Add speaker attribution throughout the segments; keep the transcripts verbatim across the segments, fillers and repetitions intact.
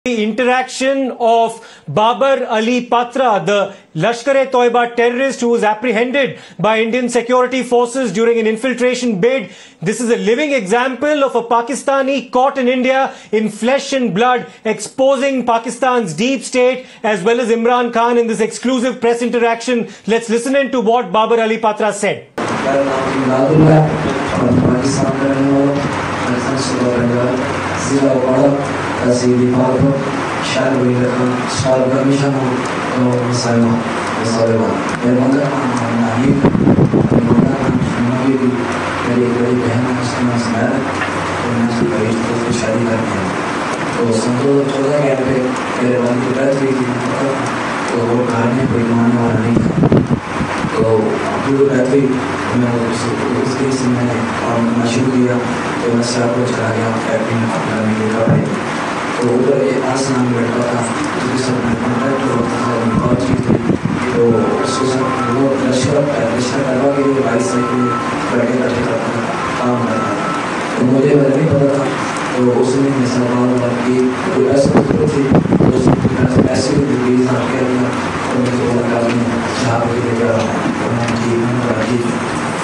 Speaker 1: The interaction of Babar Patra, the Lashkar-e-Toiba terrorist who was apprehended by Indian security forces during an infiltration bid. This is a living example of a Pakistani caught in India in flesh and blood, exposing Pakistan's deep state as well as Imran Khan in this exclusive press interaction. Let's listen in to what Babar Patra said.
Speaker 2: Sidi Papa, Shadow in the Shadow Commission of Salma, the Solomon. The mother and Nahib, the mother and Nahib, very, very Behamas married, and as we wait for the Shadi again. So, Santo Chola Gape, they want to get with him, so Karni Pimana or Nika. So, to the battery, this case in Mashuria, the Masapo Chaya, acting America. تو اوپر ایک آسان لڑکا تھا جس کے ساتھ میں کانٹیکٹ ہوتا تھا اور بات چیت تھی تو اس کے ساتھ وہ لشکر لشکر-e-Taiba کے لیے بائیس سال کے لڑکے اکٹھے کرتا تھا کام کرتا تھا تو مجھے وجہ نہیں پتا تھا تو اس نے میرے ساتھ بات بات کی کوئی ایسا ضرورت تھی تو اس نے ایسے بھی بیس ہزار کہہ دیا اور مجھے بولا کہ آپ نے جہاں پہ لے جا رہا ہوں تو میں ٹھیک میں نے کہا ٹھیک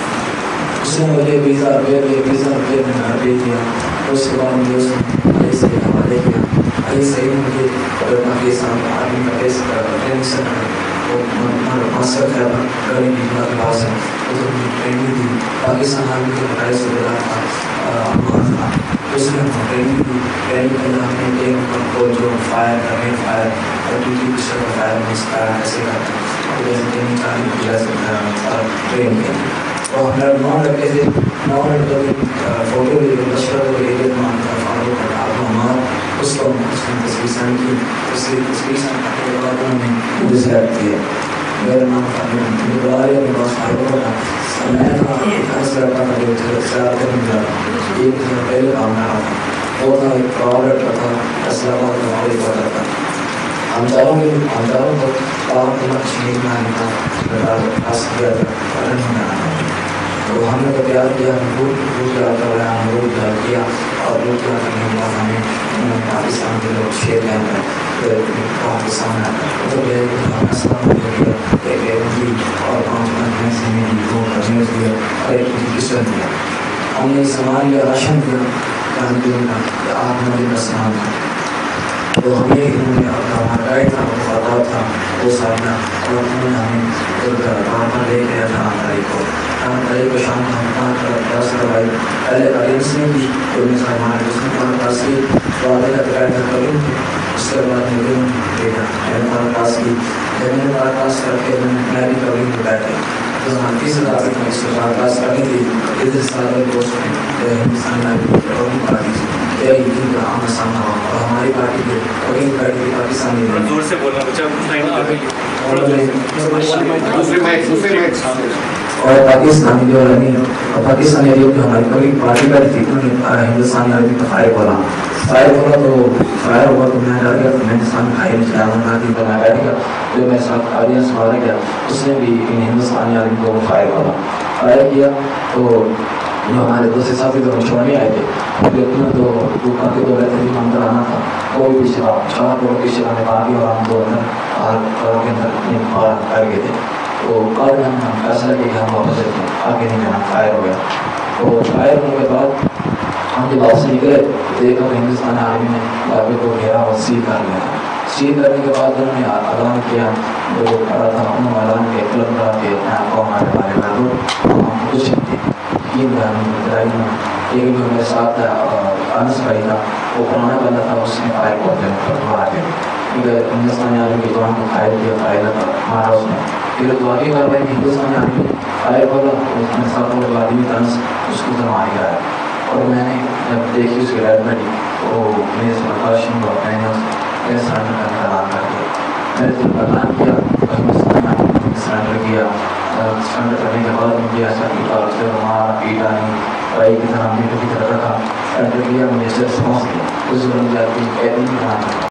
Speaker 2: ہے اس نے مجھے بیس ہزار روپئے لیے بیس ہزار روپئے میں گھر بھیج دیا اور اس کے بعد مجھے اس نے ایسے حوالے کیا یہ صحیح مجھے پاکستان آرمی کا بیس ٹریننگ سینٹر ہے وہ ماسٹر ہے ٹریننگ کی کلاس ہے اس میں مجھے ٹریننگ دی پاکستان آرمی کے بٹائی سے بلا تھا افغان تھا اس میں ٹریننگ دی ٹریننگ کے نام میں ایک کو جو فائر کرنے فائر اور دوسری پسٹل کا فائر میں اسپائر ایسے کرتا اور ٹریننگ تعلیم کی جا سکتا ٹریننگ کے اور ہمارا نو لڑکے تھے نو لڑکوں کے فوٹو لے کے لشکر کو لے کے مانتا فاروق کا آپ ہمارا اس کو اس نے تصویر سین کی تصویر تصویر سین کرنے کے بعد انہوں نے مجھے سلیکٹ کیا میرا نام مجھے بلا رہے اپنے پاس فاروق تھا میں تھا اس لڑکا تھا جو سیار کرنے جا رہا ایک دن پہلے کام کر رہا تھا وہ تھا ایک پراؤ لڑکا تھا اسلام آباد کا ہمارے پتہ تھا ہم چاروں کے ہم چاروں کو پاک میں کشمیر میں آنے کا پاس کیا تھا پتن میں آنا تو ہم نے تو پیار کیا ہم روٹ روٹ پیار کر رہے ہیں ہم روٹ پیار کیا اور روٹ پیار کرنے کے بعد ہمیں پاکستان کے لوگ شیر لین میں پھر پاکستان ہے تو یہ ہم اسلام دے دیا ایک ایونٹی اور پانچ پانچ میں میں دو کشمیر دیا اور ایک پوزیشن دیا ہم نے سامان لیا راشن دیا کام دیا کہ آپ ہمارے کا سامان تھا تو ہمیں انہوں نے ہمارا گائیڈ تھا وفادار تھا وہ سامنا اور انہوں نے ہمیں کام پر لے گیا تھا ہماری کو ہمارے کو شام ہم کام کر پاس کروائی پہلے الیئنس نے بھی تو انہیں ہمارے اس نے ہمارے پاس کی وعدے کا گائیڈ کروں تھے اس کے بعد مجھے بھیجا میں نے ہمارے پاس کی جب میں نے ہمارے پاس کر کے میں بھی کبھی کو بیٹھے تو ہم تیس ہزار تک میں اس کے ہمارے پاس کرنی تھی اس سال دوست میں ہندوستان میں پارٹی سے عام سامنا ہوا اور ہماری پارٹی کے وکیل پارٹی کے پاکستانی زور سے بولنا بچہ اور پاکستانی جو رنی اور پاکستانی جو ہماری کبھی پارٹی کا تھی انہوں نے ہندوستانی آدمی کا فائر بولا فائر بولا تو فائر ہوا تو میں ڈر گیا تو میں ہندوستان کھائی نہیں چاہا میں تھی تو میں بیٹھ گیا جو میرے ساتھ آڈینس مارا گیا اس نے بھی ان ہندوستانی آدمی کو فائر بولا فائر کیا تو جو ہمارے دوسرے ساتھی تو چھوڑنے آئے تھے لیکن تو دکان کے دو رہتے بھی اندر آنا تھا وہ بھی پیچھے چھوڑا تو پیچھے آنے باقی اور ہم دو اندر اور گھروں کے اندر پار کر گئے تھے تو کل میں ہم فیصلہ کیا کہ ہم واپس رہتے ہیں آگے نہیں جانا فائر ہو گیا تو فائر ہونے کے بعد ہم جب واپس نکلے دیکھا کہ ہندوستانی آرمی نے علاقے کو گھیرا اور سیل کر لیا سیل کرنے کے بعد انہوں نے اعلان کیا جو کھڑا تھا انہوں نے اعلان کیا قلم کرا کہ میں آپ کو ہمارے بارے میں دوں ہم کچھ نہیں تھے تین بہن بتائی میں ایک جو میرے ساتھ انس بھائی تھا وہ پرانا بندہ تھا اس نے فائر کو مارا کے کیونکہ ہندوستانی آرمی کی جوان کو فائر کیا فائر مارا اس نے پھر واقعی کاروائی کہ ہندوستانی آرمی فائر بولا اس میں ساتھ وہ آدمی تھا اس کو تو مار گیا ہے اور میں نے جب دیکھی اس کی ریڈ بیٹی تو میرے سے پرکاشن ہوا میں نے میرے سرنڈر کرنے کا اعلان کر دیا میں نے جب اعلان کیا ہندوستانی آرمی نے سرنڈر کیا سرنڈر کرنے کے بعد مجھے ایسا کہ کار سے مارا پیٹا نہیں بھائی کی طرح میٹر کی طرح رکھا سرنڈر کیا مجھے سے رسپانس کیا اس دوران مجھے آتی قید نہیں بنا